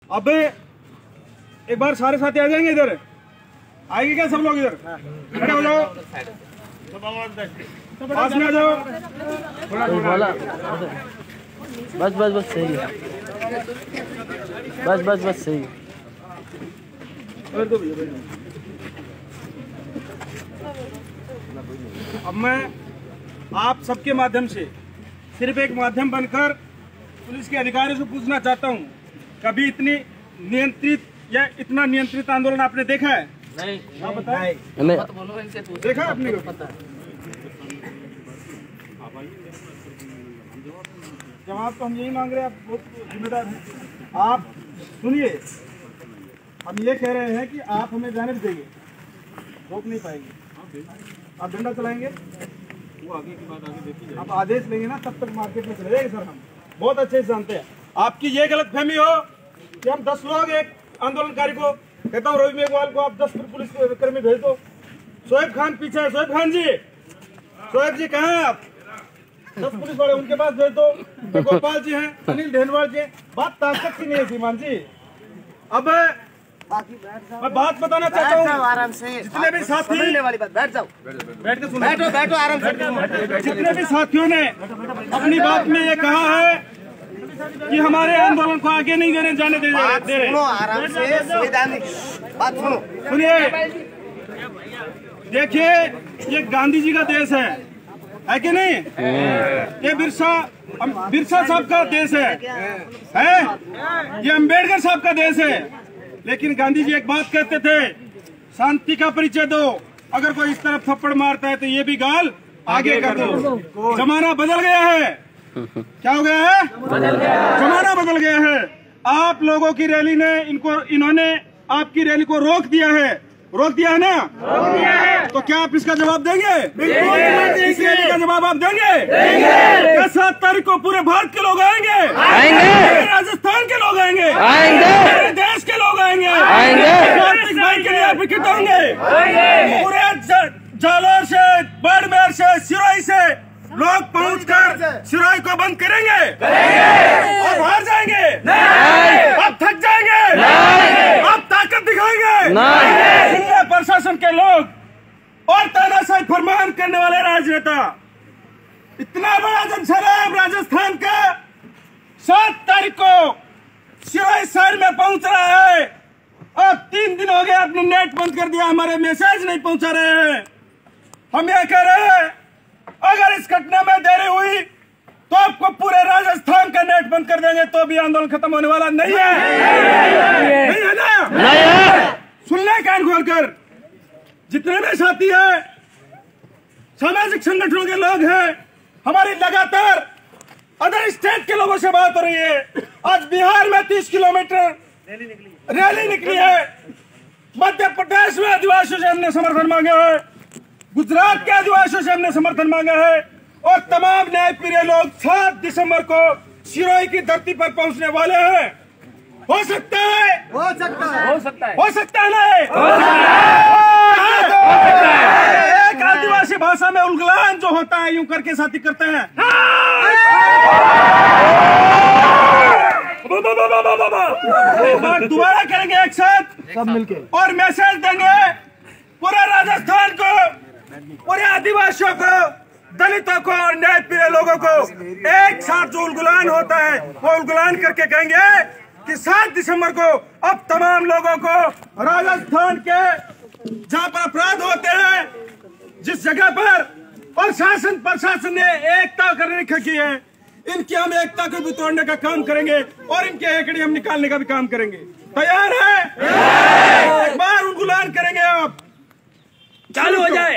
अब एक बार सारे साथी आ जाएंगे इधर, आएंगे क्या सब लोग इधर? खड़े हो जाओ, पास में आ जाओ। बस बस बस सही है, बस बस बस सही है। अब मैं आप सबके माध्यम से सिर्फ एक माध्यम बनकर पुलिस के अधिकारियों से पूछना चाहता हूं, कभी इतनी नियंत्रित या इतना नियंत्रित आंदोलन आपने देखा है? नहीं, आप बताएं। देखा आपने? जवाब तो हम यही मांग रहे हैं, आप बहुत जिम्मेदार हैं। आप सुनिए, हम ये कह रहे हैं कि आप हमें जाने देंगे, रोक नहीं पाएंगे। आप डंडा चलाएंगे, वो आगे की बात आगे देखिए। आप आदेश लेंगे ना, तब तक मार्केट में चले जाएंगे। सर हम बहुत अच्छे से जानते हैं। आपकी ये गलतफहमी हो कि हम 10 लोग एक आंदोलनकारी को, कहता हूँ रवि मेघवाल को आप 10 पुलिस कर्मी भेज दो। शोएब खान पीछे है, शोएब खान जी, शोएब जी कहाँ हैं आप? 10 पुलिस वाले उनके पास भेज दो। गोपाल जी हैं, अनिल ढेनवाल जी, बात ताकत की नहीं है सीमान जी। अब मैं बात बताना चाहता हूँ, आराम से जितने भी साथी, वाली बात, बैठ जाओ, बैठ के सुनो, बैठो बैठो आराम से। जितने भी साथियों ने अपनी बात में ये कहा है कि हमारे आंदोलन को आगे नहीं जाने दे रहे। सुनो आराम से, संवैधानिक बात सुनो। सुनिए, देखिए ये गांधी जी का देश है कि नहीं? ये बिरसा साहब का देश है? ये अम्बेडकर साहब का देश है। लेकिन गांधी जी एक बात कहते थे, शांति का परिचय दो, अगर कोई इस तरफ थप्पड़ मारता है तो ये भी गाल आगे कर दो। जमाना बदल गया है। क्या हो गया है? जमाना बदल गया है। आप लोगों की रैली ने इन्होंने आपकी रैली को रोक दिया है ना? तो क्या आप इसका जवाब देंगे? इस रैली का जवाब आप देंगे? क्या 7 तारीख को पूरे भारत के लोग आएंगे? राजस्थान के लोग आएंगे? पूरे देश के लोग आएंगे? कार्तिक भाई के लिए आप विकेट होंगे? पूरे जालौर से, बाड़मेर से, सिरोही से लोग पहुंचकर सिरोही को बंद करेंगे और बाहर जाएंगे? आप थक जाएंगे? आप ताकत दिखाएंगे? प्रशासन के लोग और तानाशाही फरमान करने वाले राजनेता, इतना बड़ा जनसैलाब राजस्थान का 7 तारीख को सिरोही शहर में पहुंच रहा है। अब 3 दिन हो गए, आपने नेट बंद कर दिया, हमारे मैसेज नहीं पहुंचा रहे हैं। हम ये कह रहे हैं, अगर इस घटना में देरी हुई तो आपको पूरे राजस्थान का नेट बंद कर देंगे, तो भी आंदोलन खत्म होने वाला नहीं है। नहीं है ना? नहीं है। सुन ले कान खोलकर, जितने भी साथी हैं, सामाजिक संगठनों के लोग हैं, हमारी लगातार अदर स्टेट के लोगों से बात हो रही है। आज बिहार में 30 किलोमीटर रैली निकली है। मध्य प्रदेश में आदिवासियों से हमने समर्थन मांगे है, गुजरात के आदिवासियों से हमने समर्थन मांगा है, और तमाम न्याय प्रिय लोग 7 दिसंबर को सिरोही की धरती पर पहुंचने वाले हैं। हो सकता है, हो सकता है, हो सकता है, हो सकता है नहीं? एक आदिवासी भाषा में उलगलान जो होता है, यूं करके साथी करते हैं। दोबारा करेंगे एक साथ सब मिलके, और मैसेज देंगे पूरे राजस्थान को, पूरे आदिवासियों को, दलितों को और न्याय प्रिय लोगों को एक साथ जो उलगुलान होता है, वो उलगुलान करके कहेंगे कि 7 दिसंबर को अब तमाम लोगों को राजस्थान के जहां पर अपराध होते हैं, जिस जगह पर प्रशासन ने एकता करने की है, इनकी हम एकता को भी तोड़ने का काम करेंगे और इनके हेकड़ी हम निकालने का भी काम करेंगे। तैयार है? एक बार उलगुलान करेंगे, आप चालू हो जाए।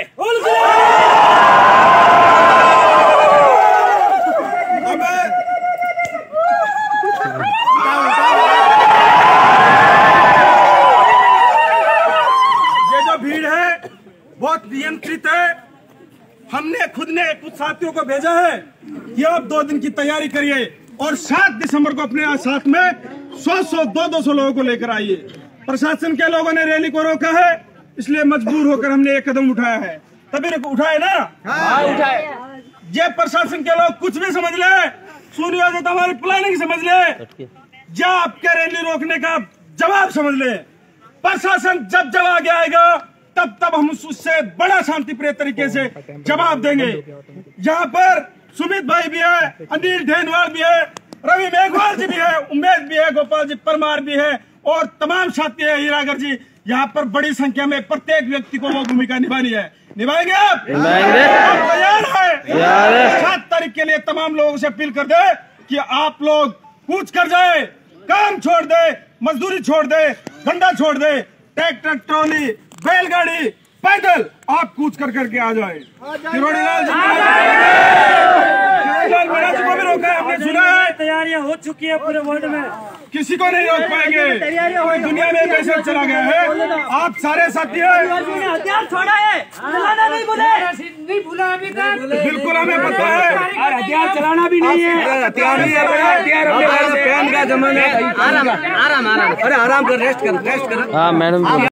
ये जो भीड़ है बहुत नियंत्रित है। हमने खुद ने कुछ साथियों को भेजा है कि आप 2 दिन की तैयारी करिए और 7 दिसंबर को अपने साथ में 100, 200 लोगों को लेकर आइए। प्रशासन के लोगों ने रैली को रोका है, इसलिए मजबूर होकर हमने एक कदम उठाया है। तभी उठाए ना? हाँ, उठाए। ये प्रशासन के लोग कुछ भी समझ ले, सुनियोजित हमारी प्लानिंग समझ ले, या आपके रैली रोकने का जवाब समझ ले। प्रशासन जब आगे आएगा तब हम उससे बड़ा शांतिप्रिय तरीके से जवाब देंगे। यहाँ पर सुमित भाई भी है, अनिल ढेनवाल भी है, रवि मेघवाल जी भी है, उमेश भी है, गोपाल जी परमार भी है और तमाम साथी है, हीरागर जी। यहाँ पर बड़ी संख्या में प्रत्येक व्यक्ति को वो भूमिका निभानी है। निभाएंगे आप? आप तैयार है? 7 तारीख के लिए तमाम लोगों से अपील कर दे कि आप लोग कूच कर जाए, काम छोड़ दे, मजदूरी छोड़ दे, धंधा छोड़ दे, ट्रैक्टर, ट्रॉली, बैलगाड़ी, पैदल आप कूच करके आ जाए। किरोड़ीलाल मीणा जी को भी रोका है, हमने सुना है। तैयारियां हो चुकी है पूरे वर्ल्ड में, किसी को नहीं रोक पाएंगे। पूरी दुनिया में मैसेज चला गया है। आप सारे साथी हैं, हथियार छोड़ा है, चलाना नहीं भूला अभी तक। बिल्कुल हमें पता है, हथियार चलाना भी नहीं है। आराम आराम, अरे आराम कर, रेस्ट कर। हाँ मैडम।